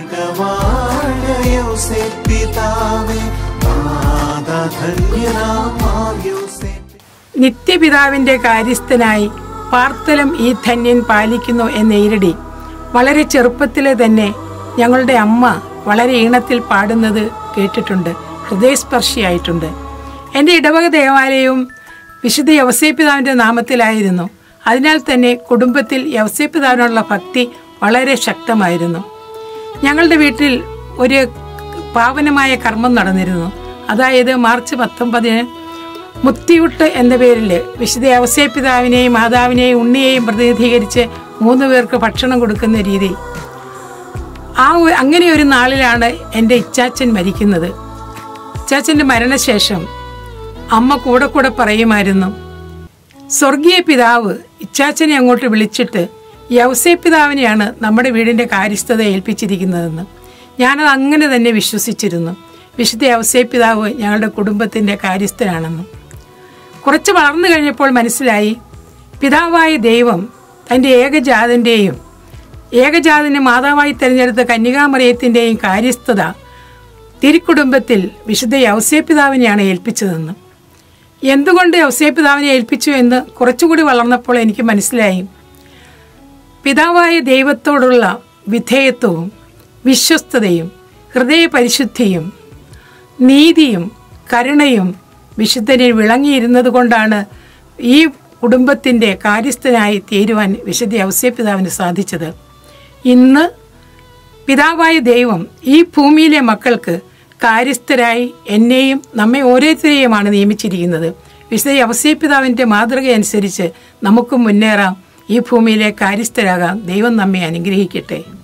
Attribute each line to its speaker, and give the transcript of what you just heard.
Speaker 1: നിത്യപിതാവിന്റെ കാര്യസ്ഥനായി പാർത്തലം ഈ ധന്യൻ പാലിക്കുന്നു എന്നീരടി വളരെ ചെറുപ്പത്തിലെ തന്നെ ഞങ്ങളുടെ അമ്മ വളരെ ഈണത്തിൽ പാടുന്നത് കേട്ടിട്ടുണ്ട്, ഹൃദയസ്പർശിയായിട്ടുണ്ട്. എൻ്റെ ഇടവക ദേവാലയവും വിശുദ്ധ യൗസേപ്പിതാവിൻ്റെ നാമത്തിലായിരുന്നു. അതിനാൽ തന്നെ കുടുംബത്തിൽ യൗസേപ്പിതാവിനുള്ള ഭക്തി വളരെ ശക്തമായിരുന്നു. ഞങ്ങളുടെ വീട്ടിൽ ഒരു പാവനമായ കർമ്മം നടന്നിരുന്നു. അതായത് മാർച്ച് 19 മുത്തിയൂട്ട് എന്ന പേരിൽ വിശുദ്ധ യൗസേപ്പിതാവിനെയും മാതാവിനെയും ഉണ്ണിയെയും പ്രതിനിധീകരിച്ച് 3 പേർക്ക് ഭക്ഷണം കൊടുക്കുന്ന രീതി. അങ്ങനെ ഒരു നാളിലാണ് എൻ്റെ ഇച്ചാച്ചൻ മരിക്കുന്നത്. ഇച്ചാച്ചൻ്റെ മരണശേഷം അമ്മ കൂടെ കൂടെ പറയുമായിരുന്നു, സ്വർഗീയ പിതാവ് ഇച്ചാച്ചനെ അങ്ങോട്ട് വിളിച്ചിട്ട് യൗസേപ്പിതാവിനെയാണ് നമ്മുടെ വീടിൻ്റെ കാര്യസ്ഥത ഏൽപ്പിച്ചിരിക്കുന്നതെന്ന്. ഞാനത് അങ്ങനെ തന്നെ വിശ്വസിച്ചിരുന്നു. വിശുദ്ധ യൗസേപ്പിതാവ് ഞങ്ങളുടെ കുടുംബത്തിൻ്റെ കാര്യസ്ഥനാണെന്ന്. കുറച്ച് വളർന്നു കഴിഞ്ഞപ്പോൾ മനസ്സിലായി, പിതാവായ ദൈവം തൻ്റെ ഏകജാതനെ മാതാവായി തിരഞ്ഞെടുത്ത കന്യകാമറിയത്തിൻ്റെയും കാര്യസ്ഥത തിരുക്കുടുംബത്തിൽ വിശുദ്ധ യൗസേപ്പിതാവിനെയാണ് ഏൽപ്പിച്ചതെന്ന്. എന്തുകൊണ്ട് യൗസേപ്പിതാവിനെ ഏൽപ്പിച്ചു എന്ന് കുറച്ചുകൂടി വളർന്നപ്പോൾ എനിക്ക് മനസ്സിലായി. പിതാവായ ദൈവത്തോടുള്ള വിധേയത്വവും വിശ്വസ്തതയും ഹൃദയപരിശുദ്ധിയും നീതിയും കരുണയും വിശുദ്ധനിൽ വിളങ്ങിയിരുന്നത് കൊണ്ടാണ് ഈ കുടുംബത്തിൻ്റെ കാര്യസ്ഥനായി തീരുവാൻ വിശുദ്ധ യൗസേപ്പിതാവിന് സാധിച്ചത്. ഇന്ന് പിതാവായ ദൈവം ഈ ഭൂമിയിലെ മക്കൾക്ക് കാര്യസ്ഥരായി എന്നെയും നമ്മെ ഓരോരുത്തരെയുമാണ് നിയമിച്ചിരിക്കുന്നത്. വിശുദ്ധ യൗസേപ്പിതാവിൻ്റെ മാതൃകയനുസരിച്ച് നമുക്കും മുന്നേറാം, ഈ ഭൂമിയിലെ കാര്യസ്ഥരാകാം. ദൈവം നമ്മെ അനുഗ്രഹിക്കട്ടെ.